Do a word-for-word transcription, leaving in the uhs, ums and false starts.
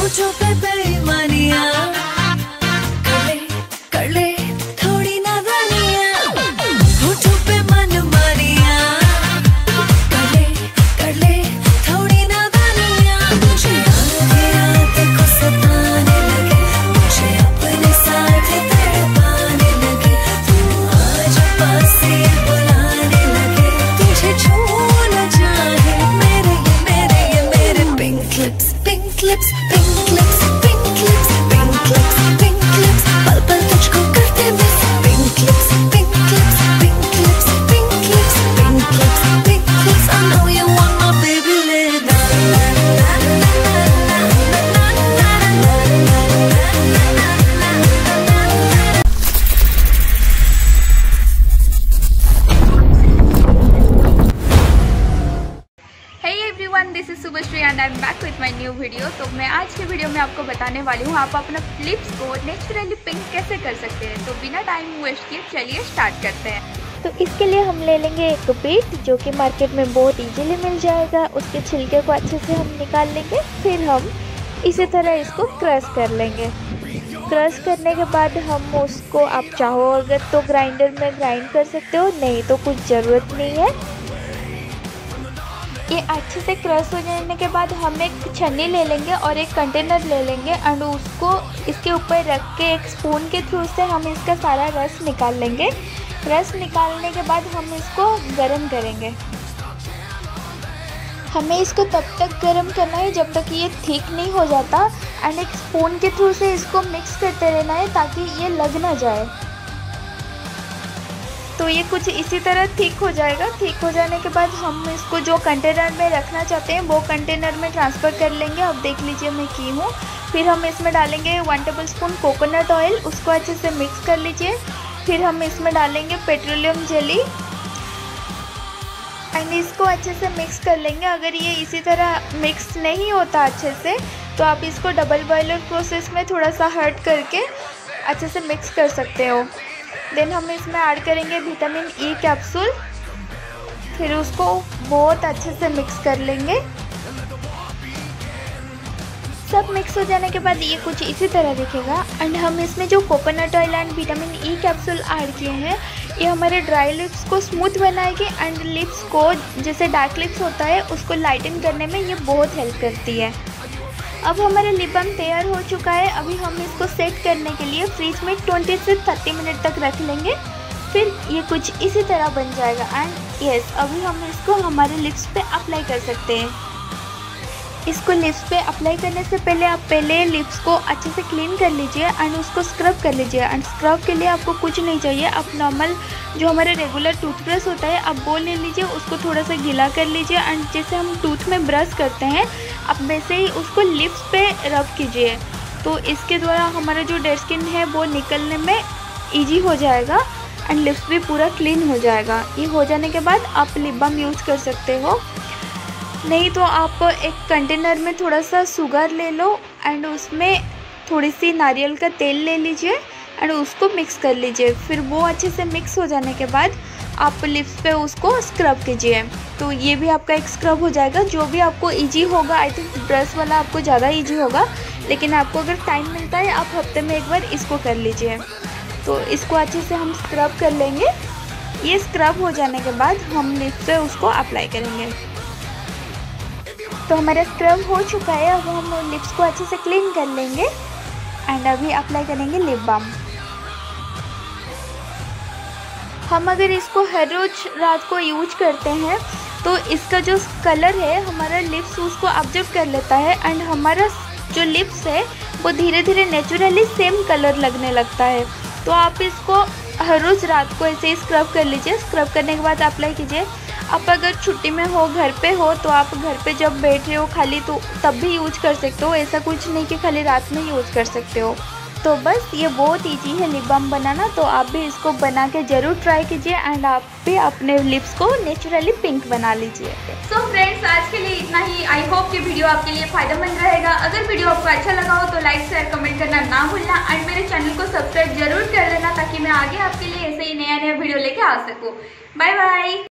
होठों पे बेईमानियां कर ले कर ले थोड़ी नादानियां, होठों पे मनमानियां कर ले कर ले थोड़ी नादानियां। मुझे आधी रात को सताने लगे, मुझे अपने साथ तड़पाने लगे, तू आज पास ये बुलाने लगे, तुझे छू न चाहे मेरे ये मेरे ये मेरे pink lips pink lips pink lips pink lips pink lips pink lips पल पल तुझको करते miss. Pink lips pink lips pink lips pink lips pink lips pink lips I know you want my baby lips. Everyone, this is Shubhashree and I am back with my new video. तो मैं आज की video में आपको बताने वाली हूँ आप अपना लिप्स को नेचुरली पिंक कैसे कर सकते हैं। तो बिना टाइम वेस्ट किए चलिए स्टार्ट करते हैं। तो इसके लिए हम ले लेंगे एक बीट जो कि मार्केट में बहुत इजीली मिल जाएगा। उसके छिलके को अच्छे से हम निकाल लेंगे, फिर हम इसी तरह इसको क्रश कर लेंगे। क्रश करने के बाद हम उसको आप चाहो अगर तो ग्राइंडर में ग्राइंड कर सकते हो, नहीं तो कुछ ज़रूरत नहीं है। ये अच्छे से क्रश हो जाने के बाद हम एक छन्नी ले लेंगे और एक कंटेनर ले लेंगे एंड उसको इसके ऊपर रख के एक स्पून के थ्रू से हम इसका सारा रस निकाल लेंगे। रस निकालने के बाद हम इसको गर्म करेंगे। हमें इसको तब तक गर्म करना है जब तक ये थिक नहीं हो जाता एंड एक स्पून के थ्रू से इसको मिक्स करते रहना है ताकि ये लग ना जाए। तो ये कुछ इसी तरह थिक हो जाएगा। थिक हो जाने के बाद हम इसको जो कंटेनर में रखना चाहते हैं वो कंटेनर में ट्रांसफ़र कर लेंगे। अब देख लीजिए मैं की हूँ। फिर हम इसमें डालेंगे one tablespoon coconut oil, उसको अच्छे से मिक्स कर लीजिए। फिर हम इसमें डालेंगे पेट्रोलियम जेली एंड इसको अच्छे से मिक्स कर लेंगे। अगर ये इसी तरह मिक्स नहीं होता अच्छे से तो आप इसको डबल बॉयलर प्रोसेस में थोड़ा सा हर्ट करके अच्छे से मिक्स कर सकते हो। देन हम इसमें ऐड करेंगे विटामिन ई कैप्सूल, फिर उसको बहुत अच्छे से मिक्स कर लेंगे। सब मिक्स हो जाने के बाद ये कुछ इसी तरह दिखेगा एंड हम इसमें जो coconut oil and vitamin E capsule add किए हैं ये हमारे ड्राई लिप्स को स्मूथ बनाएगी एंड लिप्स को जैसे डार्क लिप्स होता है उसको लाइटन करने में ये बहुत हेल्प करती है। अब हमारा लिप बाम तैयार हो चुका है। अभी हम इसको सेट करने के लिए फ्रिज में बीस से तीस मिनट तक रख लेंगे, फिर ये कुछ इसी तरह बन जाएगा। एंड यस, अभी हम इसको हमारे लिप्स पे अप्लाई कर सकते हैं। इसको लिप्स पे अप्लाई करने से पहले आप पहले लिप्स को अच्छे से क्लीन कर लीजिए एंड उसको स्क्रब कर लीजिए। एंड स्क्रब के लिए आपको कुछ नहीं चाहिए, आप नॉर्मल जो हमारे रेगुलर टूथब्रश होता है आप वो ले लीजिए, उसको थोड़ा सा गीला कर लीजिए एंड जैसे हम टूथ में ब्रश करते हैं आप वैसे ही उसको लिप्स पे रब कीजिए। तो इसके द्वारा हमारा जो डेड स्किन है वो निकलने में ईजी हो जाएगा एंड लिप्स भी पूरा क्लीन हो जाएगा। ये हो जाने के बाद आप लिप बाम यूज़ कर सकते हो, नहीं तो आप एक कंटेनर में थोड़ा सा शुगर ले लो एंड उसमें थोड़ी सी नारियल का तेल ले लीजिए एंड उसको मिक्स कर लीजिए। फिर वो अच्छे से मिक्स हो जाने के बाद आप लिप्स पे उसको स्क्रब कीजिए। तो ये भी आपका एक स्क्रब हो जाएगा, जो भी आपको इजी होगा। आई थिंक ब्रश वाला आपको ज़्यादा इजी होगा, लेकिन आपको अगर टाइम मिलता है आप हफ्ते में एक बार इसको कर लीजिए। तो इसको अच्छे से हम स्क्रब कर लेंगे। ये स्क्रब हो जाने के बाद हम लिप्स पे उसको अप्लाई करेंगे। तो हमारा स्क्रब हो चुका है। अब हम लिप्स को अच्छे से क्लीन कर लेंगे एंड अभी अप्लाई करेंगे लिप बाम। हम अगर इसको हर रोज़ रात को यूज करते हैं तो इसका जो कलर है हमारा लिप्स उसको ऑब्जर्व कर लेता है एंड हमारा जो लिप्स है वो धीरे धीरे नेचुरली सेम कलर लगने लगता है। तो आप इसको हर रोज़ रात को ऐसे ही स्क्रब कर लीजिए। स्क्रब करने के बाद अप्लाई कीजिए। आप अगर छुट्टी में हो, घर पे हो, तो आप घर पे जब बैठ रहे हो खाली तो तब भी यूज कर सकते हो। ऐसा कुछ नहीं कि खाली रात में यूज़ कर सकते हो। तो बस ये बहुत ईजी है लिप बाम बनाना, तो आप भी इसको बना के ज़रूर ट्राई कीजिए एंड आप भी अपने लिप्स को नेचुरली पिंक बना लीजिए। सो so फ्रेंड्स, आज के लिए इतना ही। आई होप कि वीडियो आपके लिए फायदेमंद रहेगा। अगर वीडियो आपको अच्छा लगा हो तो लाइक शेयर कमेंट करना ना भूलना एंड मेरे चैनल को सब्सक्राइब जरूर कर लेना ताकि मैं आगे आपके लिए ऐसे ही नया नया वीडियो लेके आ सकूँ। Bye bye.